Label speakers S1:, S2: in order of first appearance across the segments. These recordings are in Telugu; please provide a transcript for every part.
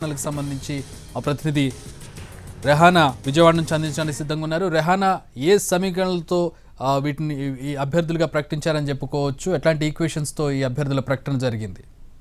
S1: ప్రశ్నలకు సంబంధించి ఆ ప్రతినిధి రెహానా విజయవాడ నుంచి అందించడానికి సిద్ధంగా ఉన్నారు. రెహానా, ఏ సమీకరణలతో వీటిని ఈ అభ్యర్థులుగా ప్రకటించారని చెప్పుకోవచ్చు? ఎట్లాంటి ఈక్వేషన్స్తో ఈ అభ్యర్థుల ప్రకటన జరిగింది?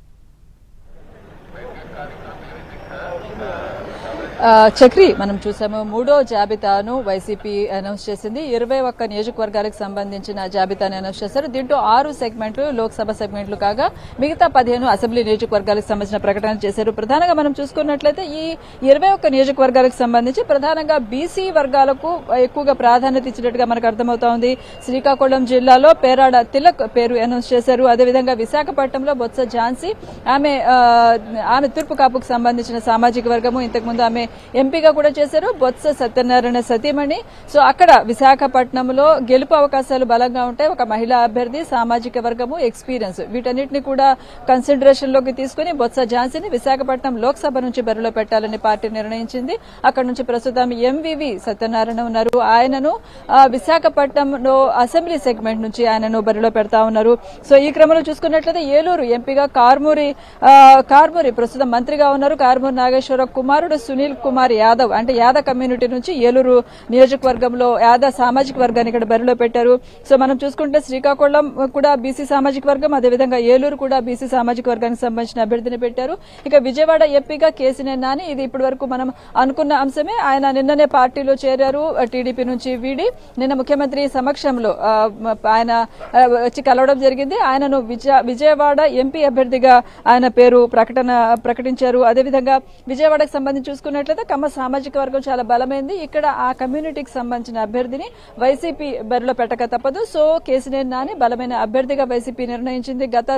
S2: చక్రి, మనం చూసాము మూడో జాబితాను వైసీపీ అనౌన్స్ చేసింది. 21 నియోజకవర్గాలకు సంబంధించిన జాబితాను అనౌన్స్ చేశారు. దీంట్లో 6 సెగ్మెంట్లు లోక్సభ సెగ్మెంట్లు కాగా మిగతా 15 అసెంబ్లీ నియోజకవర్గాలకు సంబంధించిన ప్రకటన చేశారు. ప్రధానంగా మనం చూసుకున్నట్లయితే ఈ 21 నియోజకవర్గాలకు సంబంధించి ప్రధానంగా బీసీ వర్గాలకు ఎక్కువగా ప్రాధాన్యత ఇచ్చినట్టుగా మనకు అర్థమవుతోంది. శ్రీకాకుళం జిల్లాలో పేరాడ తిలక్ పేరు అనౌన్స్ చేశారు. అదేవిధంగా విశాఖపట్నంలో బొత్స ఝాన్సీ, ఆమె తూర్పు కాపుకు సంబంధించిన సామాజిక వర్గము, ఇంతకుముందు ఆమె ఎంపీగా కూడా చేశారు. బొత్స సత్యనారాయణ సతీమణి. సో అక్కడ విశాఖపట్నంలో గెలుపు అవకాశాలు బలంగా ఉంటాయి. ఒక మహిళా అభ్యర్థి, సామాజిక వర్గము, ఎక్స్పీరియన్స్, వీటన్నిటిని కూడా కన్సిడరేషన్ లోకి తీసుకుని బొత్స ఝాన్సీని విశాఖపట్నం లోక్సభ నుంచి బరిలో పెట్టాలని పార్టీ నిర్ణయించింది. అక్కడ నుంచి ప్రస్తుతం ఎంవివి సత్యనారాయణ ఉన్నారు. ఆయనను విశాఖపట్నంలో అసెంబ్లీ సెగ్మెంట్ నుంచి ఆయనను బరిలో పెడతా ఉన్నారు. సో ఈ క్రమంలో చూసుకున్నట్లయితే ఏలూరు ఎంపీగా కార్మూరి ప్రస్తుతం మంత్రిగా ఉన్నారు. కార్మూరి నాగేశ్వరరావు కుమారుడు సునీల్ కుమార్ యాదవ్, అంటే యాదవ్ కమ్యూనిటీ నుంచి ఏలూరు నియోజకవర్గంలో యాదవ్ సామాజిక వర్గాన్ని ఇక్కడ బరిలో పెట్టారు. సో మనం చూసుకుంటే శ్రీకాకుళం కూడా బీసీ సామాజిక వర్గం, అదేవిధంగా ఏలూరు కూడా బీసీ సామాజిక వర్గానికి సంబంధించిన అభ్యర్థిని పెట్టారు. ఇక విజయవాడ ఎంపీగా కేసినేని నాని, ఇది ఇప్పటి వరకు మనం అనుకున్న అంశమే. ఆయన నిన్ననే పార్టీలో చేరారు, టీడీపీ నుంచి వీడి నిన్న ముఖ్యమంత్రి సమక్షంలో ఆయన వచ్చి కలవడం జరిగింది. ఆయనను విజయవాడ ఎంపీ అభ్యర్థిగా ఆయన పేరు ప్రకటించారు. అదేవిధంగా విజయవాడకు సంబంధించి చూసుకున్నట్లయితే కమ్మ సామాజిక వర్గం చాలా బలమైంది. ఇక్కడ ఆ కమ్యూనిటీకి సంబంధించిన అభ్యర్థిని వైసీపీ బరిలో పెట్టక తప్పదు. సో కేసినేని నాని బలమైన అభ్యర్థిగా వైసీపీ నిర్ణయించింది. గత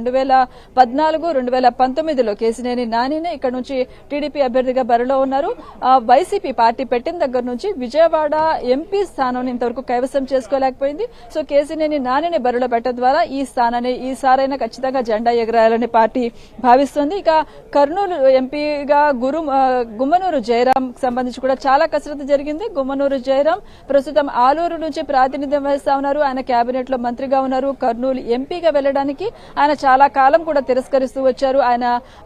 S2: 2014-2019లో కేసినేని నానినే ఇక్కడ నుంచి టీడీపీ అభ్యర్థిగా బరిలో ఉన్నారు. వైసీపీ పార్టీ పెట్టిన దగ్గర నుంచి విజయవాడ ఎంపీ స్థానాన్ని ఇంతవరకు కైవసం చేసుకోలేకపోయింది. సో కేసినేని నానిని బరిలో పెట్టడం ద్వారా ఈ స్థానాన్ని ఈసారైనా ఖచ్చితంగా జెండా ఎగరాయాలని పార్టీ భావిస్తోంది. ఇక కర్నూలు ఎంపీగా గుమ్మనూరు జయరాం సంబంధించి కూడా చాలా కసరత్తు జరిగింది. గుమ్మనూరు జయరాం ప్రస్తుతం ఆలూరు నుంచి ప్రాతినిధ్యం వహిస్తా ఉన్నారు. ఆయన కేబినెట్ లో మంత్రిగా ఉన్నారు. కర్నూలు ఎంపీగా వెళ్లడానికి ఆయన చాలా కాలం కూడా తిరస్కరిస్తూ వచ్చారు. ఆయన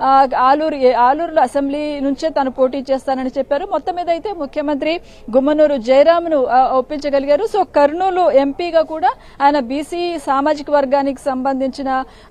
S2: ఆలూరులో అసెంబ్లీ నుంచే తాను పోటీ చేస్తానని చెప్పారు. మొత్తం మీద అయితే ముఖ్యమంత్రి గుమ్మనూరు జయరాంను ఒప్పించగలిగారు. సో కర్నూలు ఎంపీగా కూడా ఆయన బీసీ సామాజిక వర్గానికి సంబంధించిన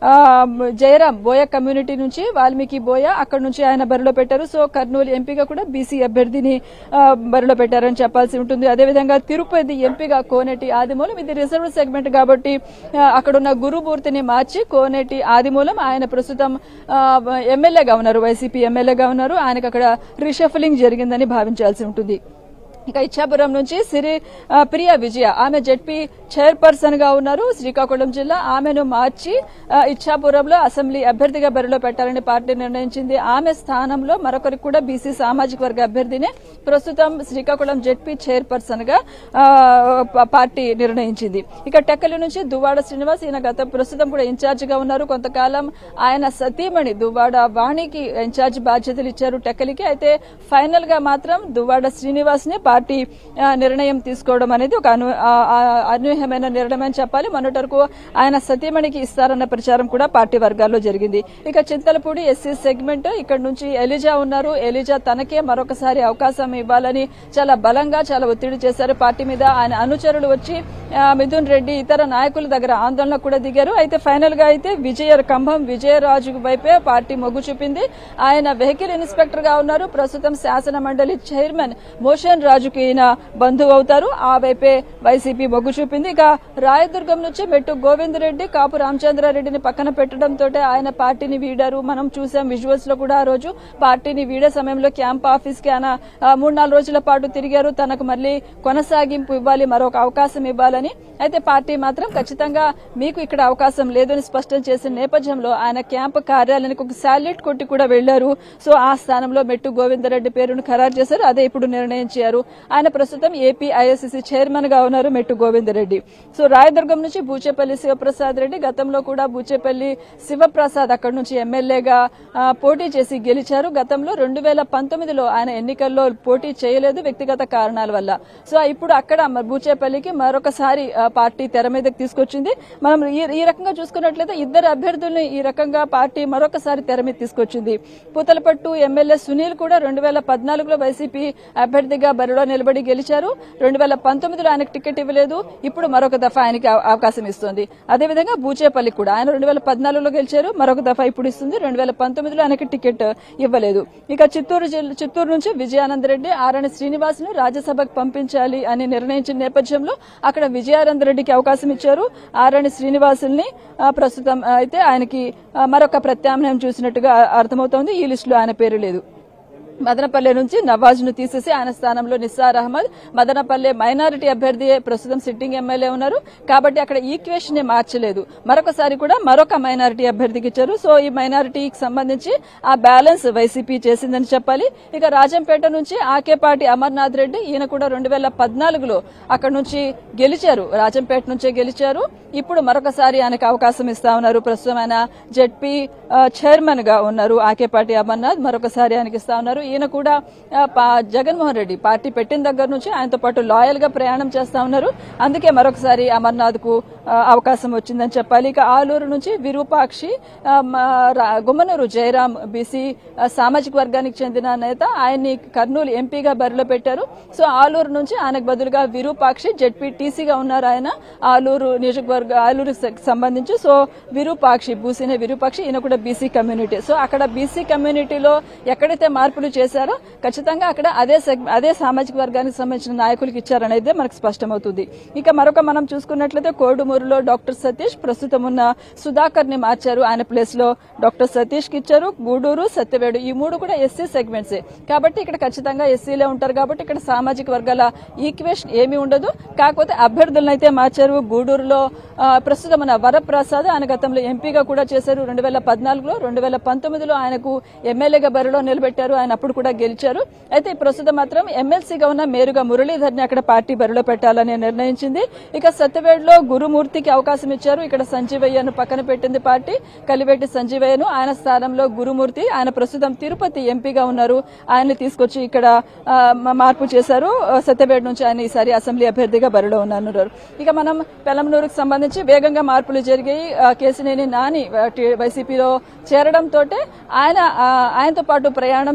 S2: జయరాం బోయ కమ్యూనిటీ నుంచి వాల్మీకి బోయ, అక్కడ నుంచి ఆయన బరిలో పెట్టారు. సో కర్నూలు ఎంపీగా కూడా బీసీ అభ్యర్థిని బరిలో పెట్టారని చెప్పాల్సి ఉంటుంది. అదేవిధంగా తిరుపతి ఎంపీగా కోనేటి ఆదిమూలం, ఇది రిజర్వ్ సెగ్మెంట్ కాబట్టి అక్కడున్న గురుమూర్తిని మార్చి కోనేటి ఆదిమూలం ఆయన ప్రస్తుతం ఎమ్మెల్యేగా ఉన్నారు, వైసీపీ ఎమ్మెల్యేగా ఉన్నారు. ఆయనకు అక్కడ రీషఫలింగ్ జరిగిందని భావించాల్సి ఉంటుంది. ఇక ఇచ్చాపురం నుంచి ప్రియా విజయ, ఆమె జెడ్పీ చైర్పర్సన్ గా ఉన్నారు, శ్రీకాకుళం జిల్లా. ఆమెను మార్చి ఇచ్చాపురంలో అసెంబ్లీ అభ్యర్థిగా బరిలో పెట్టాలని పార్టీ నిర్ణయించింది. ఆమె స్థానంలో మరొకరికి కూడా బీసీ సామాజిక వర్గ అభ్యర్థినే ప్రస్తుతం శ్రీకాకుళం జెడ్పీ చైర్పర్సన్ గా పార్టీ నిర్ణయించింది. ఇక టెక్కలి నుంచి దువ్వాడ శ్రీనివాస్, ఈయన ప్రస్తుతం కూడా ఇన్ఛార్జ్ గా ఉన్నారు. కొంతకాలం ఆయన సతీమణి దువ్వాడ వాణికి ఇన్ఛార్జ్ బాధ్యతలు ఇచ్చారు టెక్కలికి. అయితే ఫైనల్ గా మాత్రం దువ్వాడ శ్రీనివాస్ ని పార్టీ నిర్ణయం తీసుకోవడం అనేది ఒక అనూహ్యమైన నిర్ణయం అని చెప్పాలి. మొన్నటి వరకు ఆయన సతీమణికి ఇస్తారన్న ప్రచారం కూడా పార్టీ వర్గాల్లో జరిగింది. ఇక చింతలపూడి ఎస్సీ సెగ్మెంట్, ఇక్కడ నుంచి ఎలిజా ఉన్నారు. ఎలిజా తనకే మరొకసారి అవకాశం ఇవ్వాలని చాలా బలంగా చాలా ఒత్తిడి చేశారు పార్టీ మీద. ఆయన అనుచరులు వచ్చి మిథున్ రెడ్డి ఇతర నాయకుల దగ్గర ఆందోళన కూడా దిగారు. అయితే ఫైనల్ గా అయితే కంభం విజయరాజు వైపే పార్టీ మొగ్గు చూపింది. ఆయన వెహికల్ ఇన్స్పెక్టర్ గా ఉన్నారు. ప్రస్తుతం శాసన మండలి చైర్మన్ మోషన్ రాజుకి ఈయన బంధువు అవుతారు. ఆ వైపే వైసీపీ మొగ్గు చూపింది. ఇక రాయదుర్గం నుంచి మెట్టు గోవిందరెడ్డి, కాపు రామచంద్రారెడ్డిని పక్కన పెట్టడంతో ఆయన పార్టీని వీడారు. మనం చూసాం విజువల్స్ లో కూడా ఆ రోజు పార్టీని వీడే సమయంలో క్యాంప్ ఆఫీస్ కి ఆయన 3-4 రోజుల పాటు తిరిగారు. తనకు మళ్లీ కొనసాగింపు ఇవ్వాలి, మరొక అవకాశం ఇవ్వాలని. అయితే పార్టీ మాత్రం ఖచ్చితంగా మీకు ఇక్కడ అవకాశం లేదని స్పష్టం చేసిన నేపథ్యంలో ఆయన క్యాంపు కార్యాలయానికి ఒక శాల్యూట్ కొట్టి కూడా వెళ్లారు. సో ఆ స్థానంలో మెట్టు గోవిందరెడ్డి పేరును ఖరారు చేశారు. అదే ఇప్పుడు నిర్ణయించారు. ఆయన ప్రస్తుతం ఏపీ ఐఎస్సీసీ చైర్మన్ గా ఉన్నారు మెట్టు గోవిందరెడ్డి. సో రాయదుర్గం నుంచి బూచేపల్లి శివప్రసాద్ రెడ్డి, గతంలో కూడా బూచేపల్లి శివప్రసాద్ అక్కడి నుంచి ఎమ్మెల్యేగా పోటీ చేసి గెలిచారు. గతంలో 2019లో ఆయన ఎన్నికల్లో పోటీ చేయలేదు వ్యక్తిగత కారణాల వల్ల. సో ఇప్పుడు అక్కడ బూచేపల్లికి మరొకసారి మరొకసారి పార్టీ తెర మీదకి తీసుకొచ్చింది. మనం ఈ రకంగా చూసుకున్నట్లయితే ఇద్దరు అభ్యర్థుల్ని ఈ రకంగా పార్టీ మరొకసారి తెర మీద తీసుకొచ్చింది. పూతలపట్టు ఎమ్మెల్యే సునీల్ కూడా 2014లో వైసీపీ అభ్యర్థిగా బరిలో నిలబడి గెలిచారు. 2019లో ఆయనకు టికెట్ ఇవ్వలేదు. ఇప్పుడు మరొక దఫా ఆయనకి అవకాశం ఇస్తుంది. అదేవిధంగా బూచేపల్లి కూడా ఆయన 2014లో గెలిచారు, మరొక దఫా ఇప్పుడు ఇస్తుంది. 2019లో ఆయనకి టికెట్ ఇవ్వలేదు. ఇక చిత్తూరు నుంచి విజయానంద రెడ్డి ఆరణి శ్రీనివాస్ ను రాజ్యసభకు పంపించాలి అని నిర్ణయించిన నేపథ్యంలో అక్కడ విజయానంద రెడ్డికి అవకాశం ఇచ్చారు. ఆరణి శ్రీనివాసుల్ని ప్రస్తుతం అయితే ఆయనకి మరొక ప్రత్యామ్నాయం చూసినట్టుగా అర్థమవుతోంది. ఈ లిస్టులో ఆయన పేరు లేదు. మదనపల్లె నుంచి నవాజ్ ను తీసేసి ఆయన స్థానంలో నిస్సార్ అహ్మద్, మదనపల్లె మైనారిటీ అభ్యర్థి ప్రస్తుతం సిట్టింగ్ ఎమ్మెల్యే ఉన్నారు కాబట్టి అక్కడ ఈక్వేషన్ మార్చలేదు. మరొకసారి కూడా మరొక మైనారిటీ అభ్యర్థికి ఇచ్చారు. సో ఈ మైనారిటీకి సంబంధించి ఆ బ్యాలెన్స్ వైసీపీ చేసిందని చెప్పాలి. ఇక రాజంపేట నుంచి ఆకేపాటి అమర్నాథ్ రెడ్డి, ఈయన కూడా 2014లో అక్కడ నుంచి గెలిచారు, రాజంపేట నుంచే గెలిచారు. ఇప్పుడు మరొకసారి ఆయనకు అవకాశం ఇస్తా ఉన్నారు. ప్రస్తుతం ఆయన జెడ్పీ చైర్మన్ గా ఉన్నారు ఆకేపాటి అమర్నాథ్, మరొకసారి ఆయనకి ఇస్తా ఉన్నారు. ఈయన కూడా జగన్మోహన్ రెడ్డి పార్టీ పెట్టిన దగ్గర నుంచి ఆయనతో పాటు లాయల్ గా ప్రయాణం చేస్తా ఉన్నారు. అందుకే మరొకసారి అమర్నాథ్ కు అవకాశం వచ్చిందని చెప్పాలి. ఇక ఆలూరు నుంచి విరూపాక్షి, గుమ్మనూరు జయరాం బీసీ సామాజిక వర్గానికి చెందిన నేత, ఆయన్ని కర్నూలు ఎంపీగా బరిలో పెట్టారు. సో ఆలూరు నుంచి ఆయనకు బదులుగా విరూపాక్షి జెడ్పీటీసీగా ఉన్నారు. ఆయన ఆలూరు నియోజకవర్గ ఆలూరుకి సంబంధించి. సో విరూపాక్షి భూసీనే విరూపాక్షి, ఈయన కూడా బీసీ కమ్యూనిటీ. సో అక్కడ బీసీ కమ్యూనిటీలో ఎక్కడైతే మార్పులు చేశారో ఖచ్చితంగా అక్కడ అదే సామాజిక వర్గానికి సంబంధించిన నాయకులకు ఇచ్చారనేది మనకు స్పష్టమవుతుంది. ఇక మరొక మనం చూసుకున్నట్లయితే కోడుమూరులో డాక్టర్ సతీష్, ప్రస్తుతం ఉన్న సుధాకర్ ని మార్చారు. ఆయన ప్లేస్ లో డాక్టర్ సతీష్ కి ఇచ్చారు. గూడూరు, సత్యవేడు ఈ మూడు కూడా ఎస్సీ సెగ్మెంట్సే కాబట్టి ఇక్కడ ఖచ్చితంగా ఎస్సీలే ఉంటారు కాబట్టి ఇక్కడ సామాజిక వర్గాల ఈక్వేషన్ ఏమీ ఉండదు. కాకపోతే అభ్యర్థులను అయితే మార్చారు. గూడూరులో ప్రస్తుతం ఉన్న వరప్రసాద్, ఆయన గతంలో ఎంపీగా కూడా చేశారు 2014లో. 2019లో ఆయనకు ఎమ్మెల్యేగా బరిలో నిలబెట్టారు. ఆయన అప్పుడు కూడా గెలిచారు. అయితే ప్రస్తుతం మాత్రం ఎమ్మెల్సీగా ఉన్న మేరుగా మురళీధర్ని అక్కడ పార్టీ బరిలో పెట్టాలని నిర్ణయించింది. ఇక సత్యవేడులో గురుమూర్తికి అవకాశం ఇచ్చారు. ఇక్కడ సంజీవయ్యను పక్కన పెట్టింది పార్టీ, కలివేటి సంజీవయ్యను. ఆయన స్థానంలో గురుమూర్తి, ఆయన ప్రస్తుతం తిరుపతి ఎంపీగా ఉన్నారు. ఆయన్ని తీసుకొచ్చి ఇక్కడ మార్పు చేశారు. సత్యవేడు నుంచి ఆయన ఈసారి అసెంబ్లీ అభ్యర్థిగా బరిలో ఉన్నారు. ఇక మనం పెలంనూరుకు సంబంధించి వేగంగా మార్పులు జరిగాయి. కేసినేని నాని వైసీపీలో చేరడంతో ఆయనతో పాటు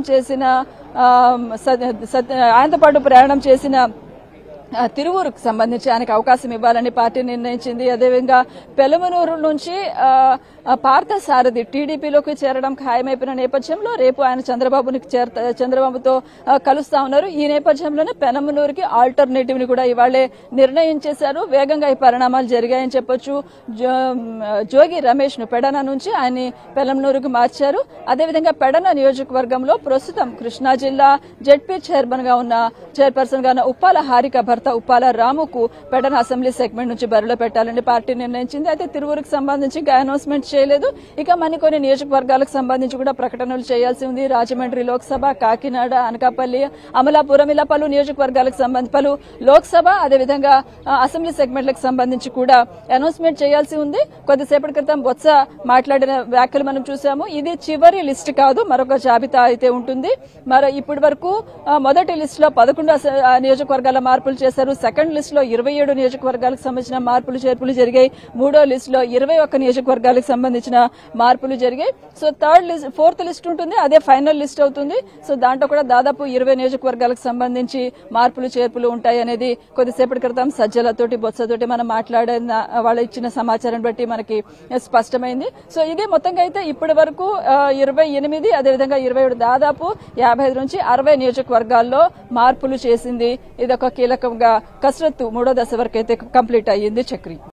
S2: ప్రయాణం చేసిన తిరువూరుకు సంబంధించి ఆయనకు అవకాశం ఇవ్వాలని పార్టీ నిర్ణయించింది. అదేవిధంగా పెలమనూరు నుంచి పార్థసారథి టీడీపీలోకి చేరడం ఖాయమైపోయిన నేపథ్యంలో రేపు ఆయన చంద్రబాబుతో కలుస్తా ఉన్నారు. ఈ నేపథ్యంలోనే పెనమనూరుకి ఆల్టర్నేటివ్ ని కూడా ఇవాళే నిర్ణయం చేశారు. వేగంగా ఈ పరిణామాలు జరిగాయని చెప్పొచ్చు. జోగి రమేష్ ను పెడన నుంచి ఆయన్ని పెనమనూరుకు మార్చారు. అదేవిధంగా పెడన నియోజకవర్గంలో ప్రస్తుతం కృష్ణా జిల్లా జెడ్పీ చైర్పర్సన్ గా ఉన్న ఉప్పాల హారిక భర్త ఉప్పాల రాముకు పెడన అసెంబ్లీ సెగ్మెంట్ నుంచి బరిలో పెట్టాలని పార్టీ నిర్ణయించింది. అయితే తిరువురుకు సంబంధించి అనౌన్స్మెంట్ చేయలేదు. ఇక మరికొన్ని నియోజకవర్గాలకు సంబంధించి కూడా ప్రకటనలు చేయాల్సి ఉంది. రాజమండ్రి లోక్సభ, కాకినాడ, అనకాపల్లి, అమలాపురం ఇలా పలు నియోజకవర్గాలకు సంబంధించి పలు లోక్సభ అదేవిధంగా అసెంబ్లీ సెగ్మెంట్లకు సంబంధించి కూడా అనౌన్స్మెంట్ చేయాల్సి ఉంది. కొద్దిసేపటి క్రితం బొత్స మాట్లాడిన వ్యాఖ్యలు మనం చూసాము. ఇది చివరి లిస్ట్ కాదు, మరొక జాబితా అయితే ఉంటుంది. ఇప్పటి వరకు మొదటి లిస్ట్ లో 11 నియోజకవర్గాల మార్పులు చేశారు. సెకండ్ లిస్ట్ లో 27 నియోజకవర్గాలకు సంబంధించిన మార్పులు చేర్పులు జరిగాయి. మూడో లిస్ట్ లో 21 నియోజకవర్గాలకు సంబంధించిన మార్పులు జరిగాయి. సో ఫోర్త్ లిస్ట్ ఉంటుంది, అదే ఫైనల్ లిస్ట్ అవుతుంది. సో దాంట్లో కూడా దాదాపు 20 నియోజకవర్గాలకు సంబంధించి మార్పులు చేర్పులు ఉంటాయి అనేది కొద్దిసేపటి క్రితం సజ్జలతోటి బొత్సతోటి మనం మాట్లాడిన వాళ్ళు ఇచ్చిన సమాచారం బట్టి మనకి స్పష్టమైంది. సో ఇది మొత్తంగా అయితే ఇప్పటి వరకు 28 అదేవిధంగా 27 దాదాపు 55 నుంచి 60 నియోజకవర్గాల్లో మార్పులు చేసింది. ఇదొక కీలకంగా కసరత్తు 3వ దశ వరకు అయితే కంప్లీట్ అయ్యింది. చక్రి.